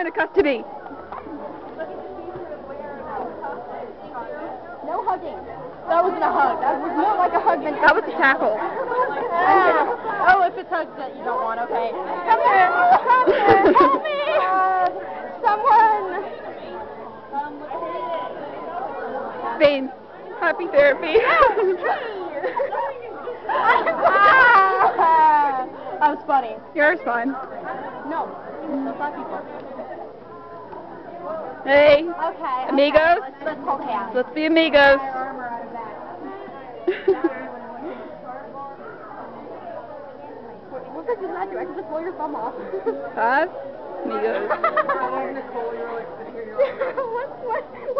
the custody. No hugging. That wasn't a hug. That was more like a hug than That was a tackle. Oh, if it's hugs that you don't want, okay. Come here. Come here. Help me. Someone. Spain. Happy therapy. That was funny. Yours fun. No. That's not people. Hey. Okay. Amigos. Let's hold hands. Let's be amigos. What does that do? I can just blow your thumb off. Amigos. What?